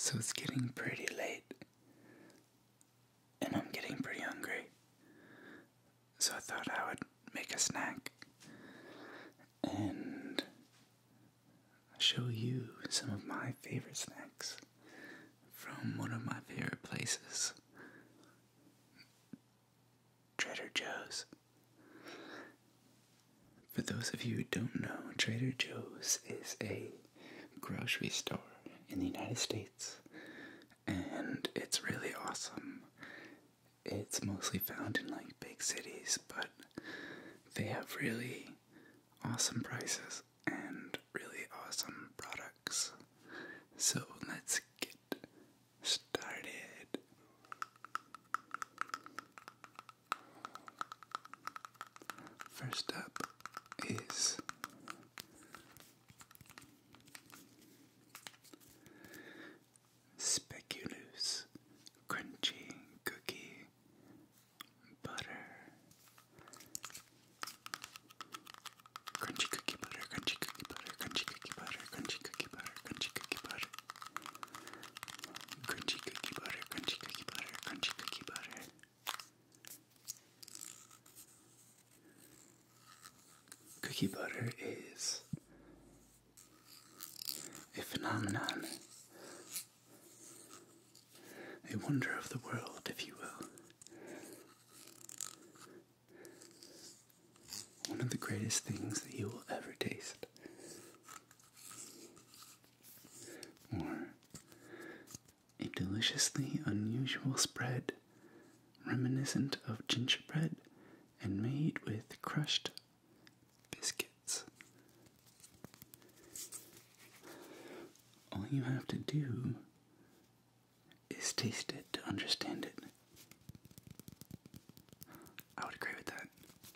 So it's getting pretty late, and I'm getting pretty hungry. So I thought I would make a snack and show you some of my favorite snacks from one of my favorite places, Trader Joe's. For those of you who don't know, Trader Joe's is a grocery store in the United States, and it's really awesome. It's mostly found in like big cities, but they have really awesome prices and really awesome products. So let's get started. First up is speculoos, crunchy cookie butter. Crunchy cookie butter, crunchy cookie butter, crunchy cookie butter, crunchy cookie butter, crunchy cookie butter. Crunchy cookie butter, crunchy cookie butter, crunchy cookie butter. Cookie butter is a phenomenon, a wonder of the world, if you will. One of the greatest things that you will ever taste. Or a deliciously unusual spread, reminiscent of gingerbread and made with crushed biscuits. All you have to do is taste it to understand it. I would agree with that.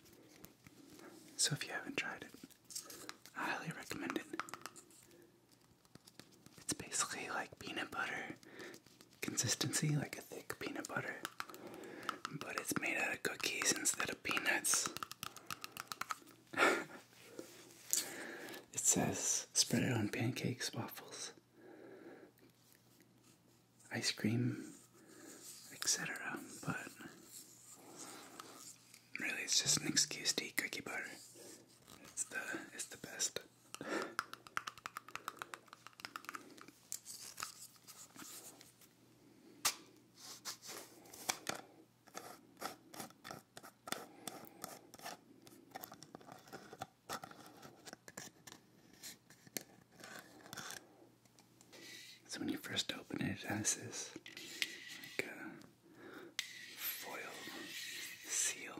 So if you haven't tried it, I highly recommend it. It's basically like peanut butter consistency, like a thick peanut butter, but it's made out of cookies instead of peanuts. It says spread it on pancakes, waffles, ice cream, etc. But really, it's just an excuse to eat cookie butter. It's the best. So when you first open it, it has this like a foil seal.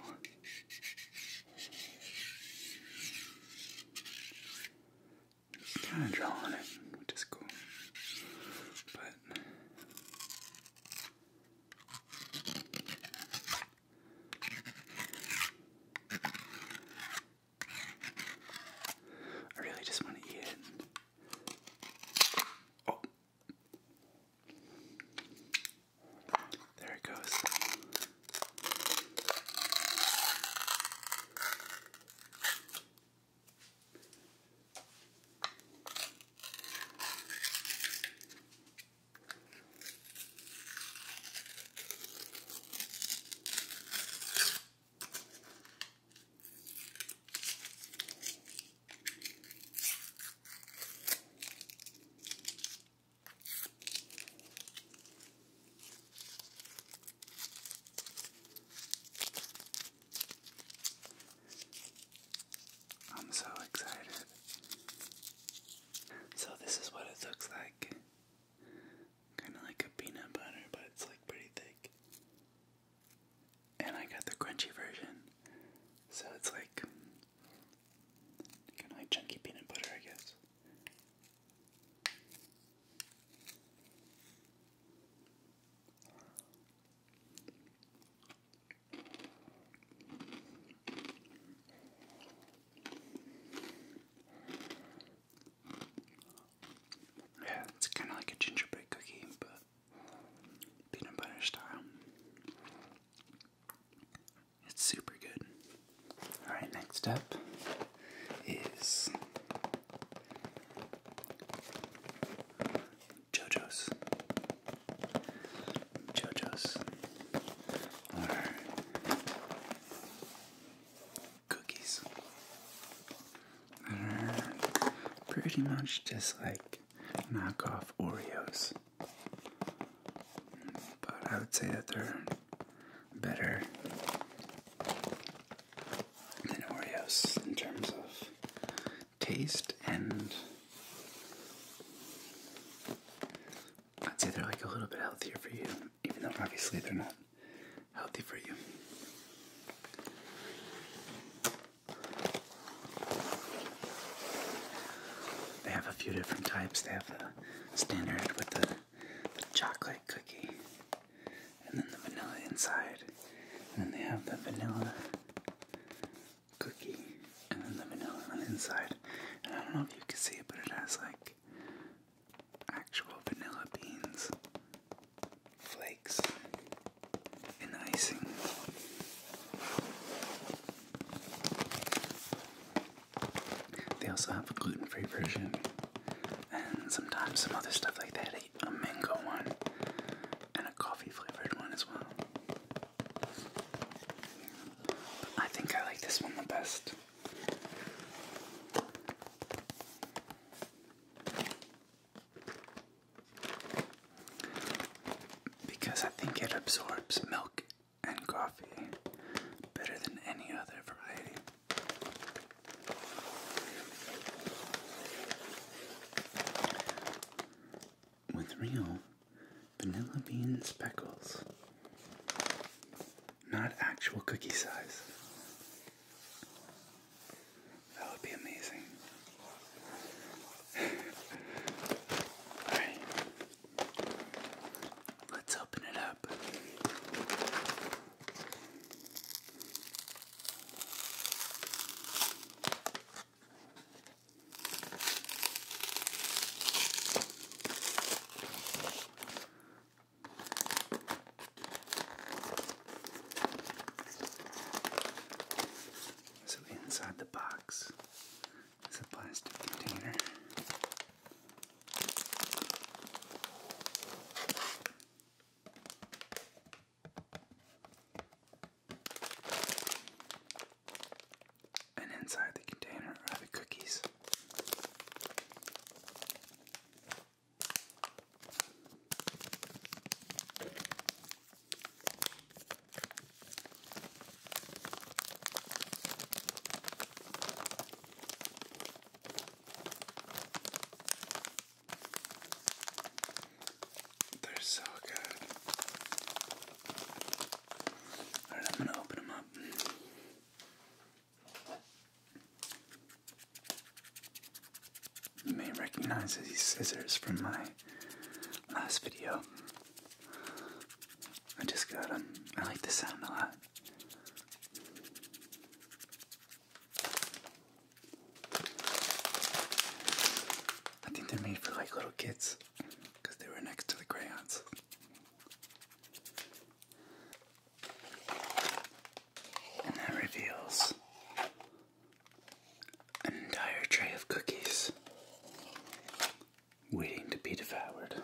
Kind of draw on it, which is cool. But I really just want to eat it. Oh. There it goes. I'm so excited. So this is what it looks like. Kind of like a peanut butter, but it's like pretty thick. And I got the crunchy version. So it's like kind of like chunky peanut butter, I guess. Yeah, it's kind of like a gingerbread cookie, but peanut butter style. It's super good. Alright, next up is JoJo's. pretty much just like knockoff Oreos. But I would say that they're better than Oreos in terms of taste, and I'd say they're like a little bit healthier for you, even though obviously they're not healthy for you. They have a few different types. They have the standard with the chocolate cookie, and then the vanilla inside. And then they have the vanilla cookie, and then the vanilla on the inside. And I don't know if you can see it, but it has like actual vanilla beans, flakes, and icing. They also have a gluten-free version, and sometimes some other stuff like that, a mango one, and a coffee-flavored one as well. But I think I like this one the best. Because I think it absorbs milk and coffee better than any other variety. With real vanilla bean speckles, not actual cookie size. That would be amazing. Alright, let's open it up. So inside the box is a plastic container. And inside the container are the cookies. They're so good. Alright, I'm gonna open them up. You may recognize these scissors from my last video. I just got them. I like the sound a lot. I think they're made for like little kids because they were next to the crayons. And that reveals an entire tray of cookies waiting to be devoured.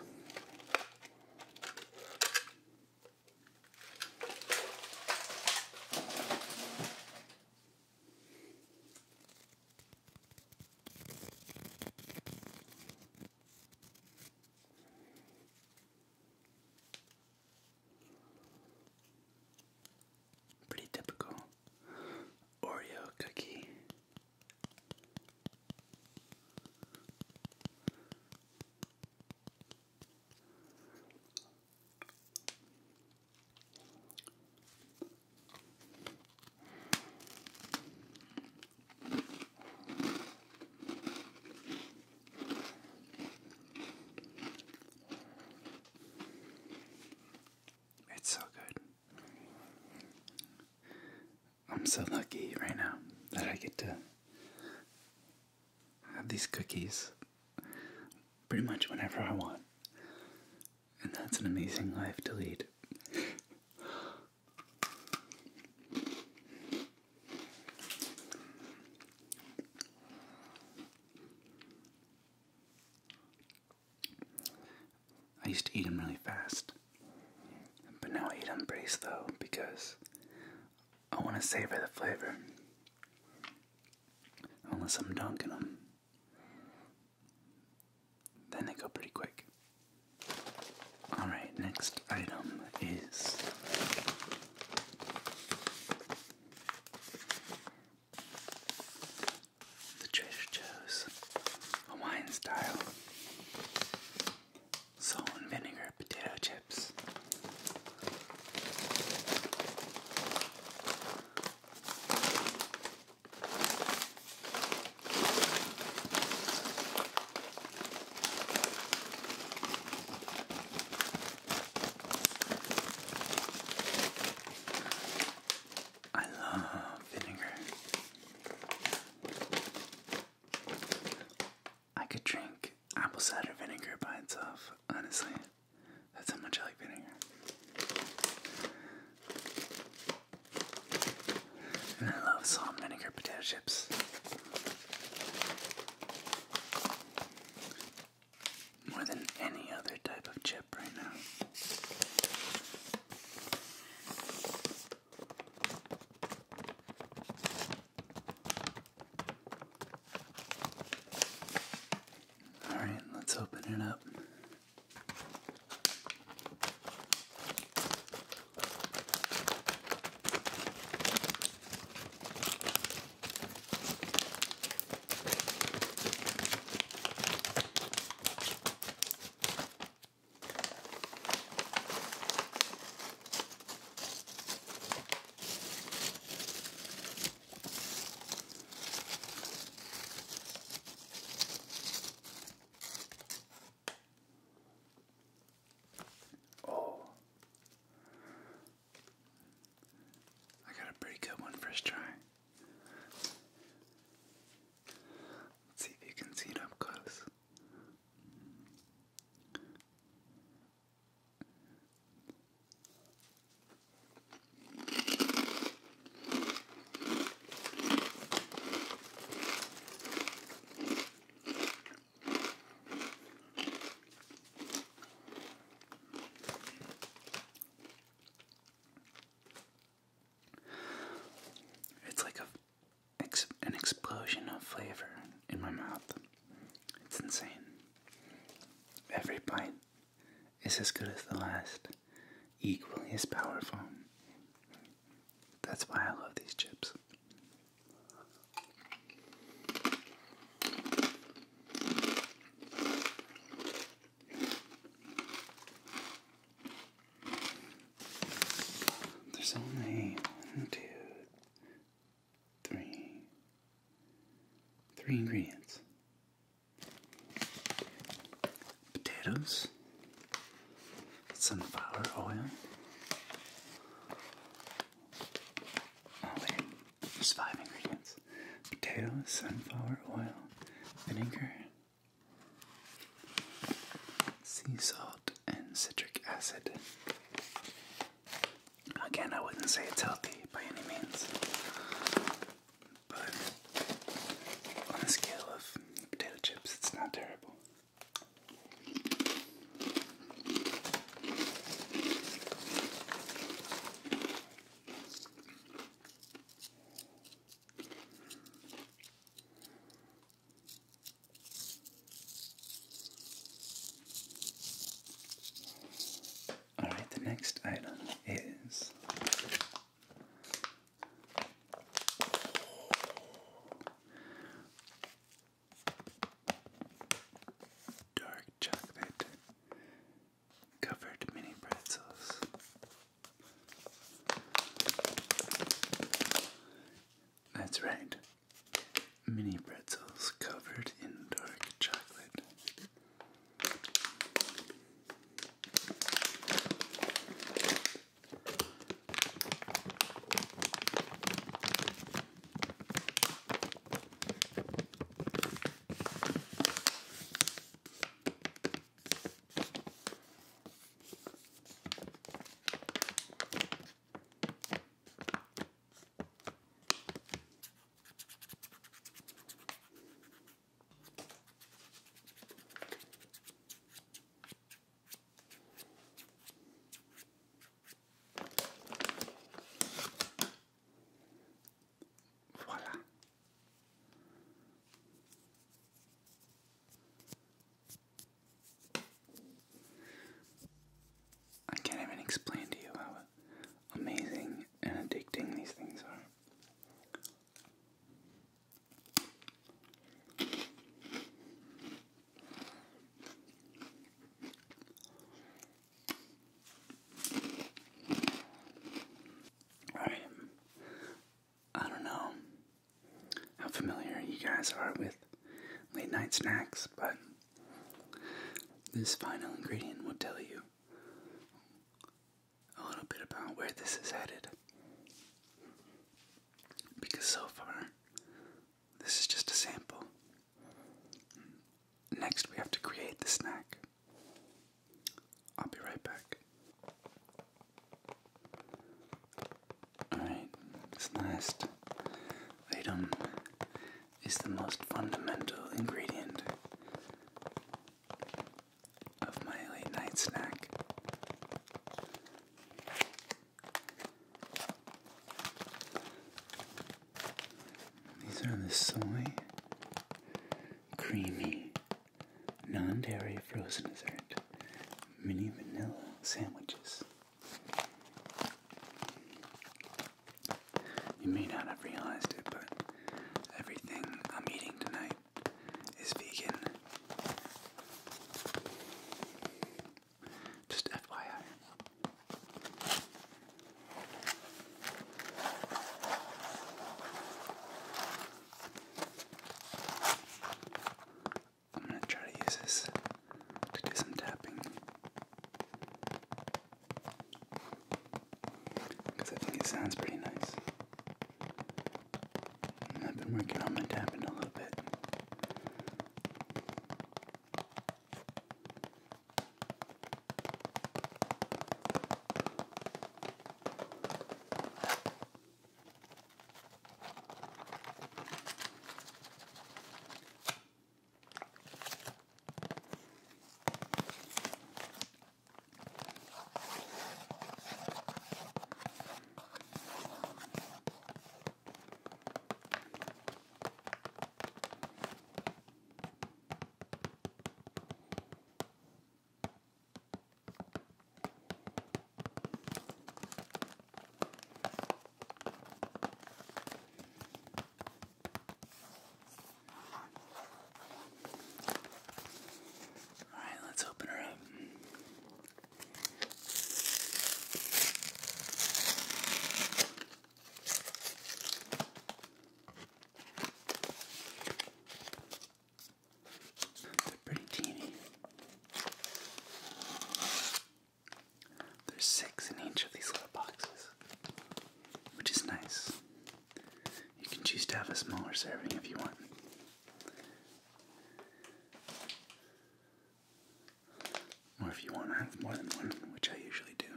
Pretty typical Oreo cookie. It's so good. I'm so lucky right now that I get to have these cookies pretty much whenever I want. And that's an amazing life to lead. I used to eat them really fast, but now I eat them pretty slow because I want to savor the flavor. Unless I'm dunking them. and they go pretty quick. Alright, next item is the Trader Joe's Hawaiian style salt and vinegar potato chips. I love vinegar. I could drink apple cider vinegar by itself, honestly. That's how much I like vinegar. And I love salt and vinegar potato chips. More than any other type of chip right now. Alright, let's open it up. Pretty good one first try. Let's see if you can see it up close. An explosion of flavor in my mouth. It's insane. Every bite is as good as the last, equally as powerful. That's why I love these chips. There's only three ingredients. Potatoes, sunflower oil. Oh wait, there's 5 ingredients. Potatoes, sunflower oil, vinegar, sea salt, and citric acid. Again, I wouldn't say it's healthy by any means, but on a scale of potato chips, it's not terrible. Alright, the next item is guys are with late night snacks, but this final ingredient will tell you a little bit about where this is headed. Because so far, this is just a sample. Next, we have to create the snack. I'll be right back. Alright, this last item is the most fundamental ingredient of my late night snack. These are the soy creamy non-dairy frozen dessert mini vanilla sandwiches. You may not have realized it, but everything I'm eating tonight is vegan. Just FYI. I'm gonna try to use this to do some tapping, because I think it sounds pretty nice. And I've been working on my tapping a little bit. Let's open her up. They're pretty teeny. There's 6 in each of these little boxes, which is nice. You can choose to have a smaller serving if you want. Or if you want to have more than one, which I usually do,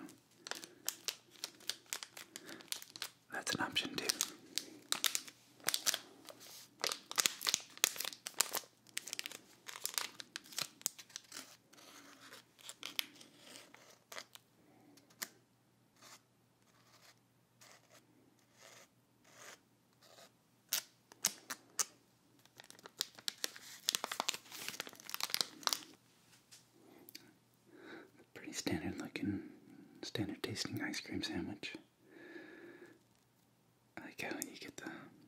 that's an option too. Pretty standard looking, standard tasting ice cream sandwich. I like how you get the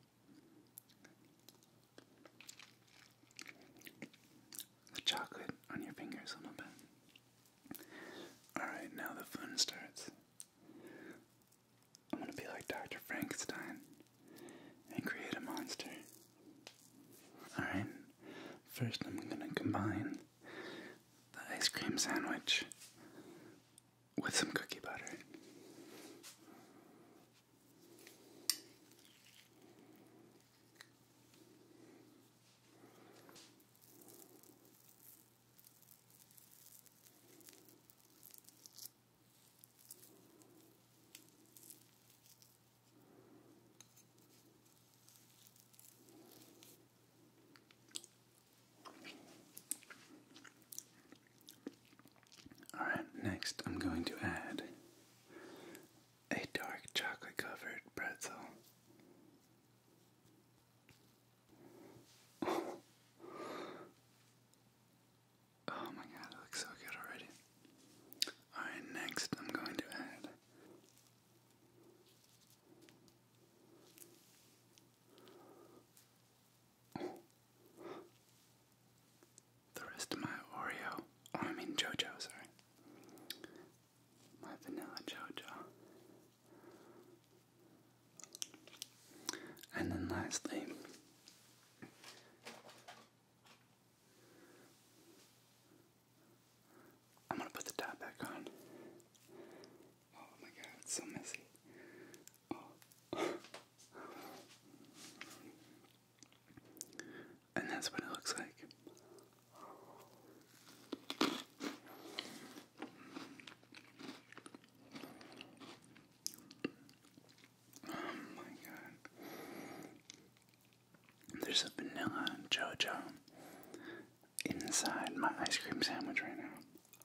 chocolate on your fingers a little bit. Alright, now the fun starts. I'm gonna be like Dr. Frankenstein and create a monster. Alright, first I'm gonna combine the ice cream sandwich with some cookie butter. Alright, next I'm going to add a dark chocolate covered pretzel. Oh my god, it looks so good already. Alright, next I'm going to add the rest of my Oreo. Oh, I mean JoJo, sorry. My vanilla JoJo. And then lastly, mojo inside my ice cream sandwich right now.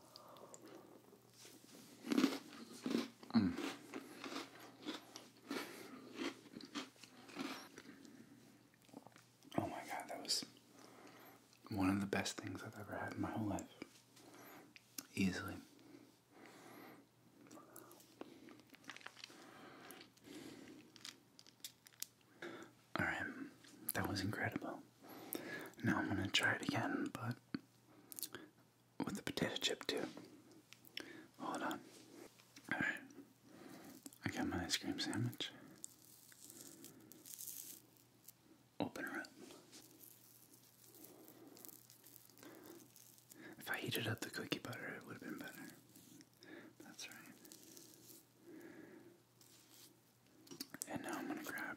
Oh my god, that was one of the best things I've ever had in my whole life. Easily. Alright, that was incredible. Now I'm gonna try it again, but with the potato chip too. Hold on. Alright, I got my ice cream sandwich. Open her up. If I heated up the cookie butter, it would have been better. That's right. And now I'm gonna grab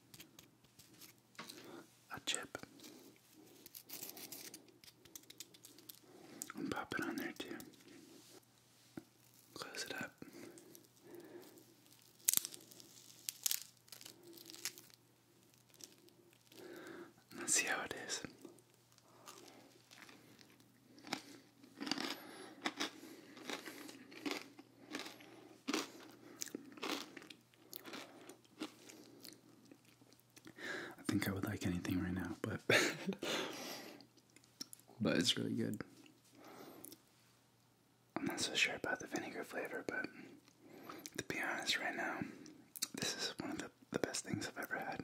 a chip and pop it on there too. Close it up. Let's see how it is. I think I would like anything right now, but but it's really good. I'm not so sure about the vinegar flavor, but to be honest right now, this is one of the best things I've ever had.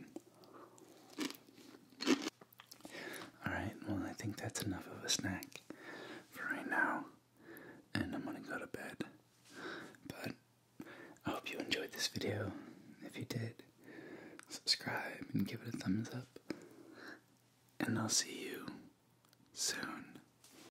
Alright, well I think that's enough of a snack for right now, and I'm gonna go to bed. But I hope you enjoyed this video. If you did, subscribe and give it a thumbs up. And I'll see you soon.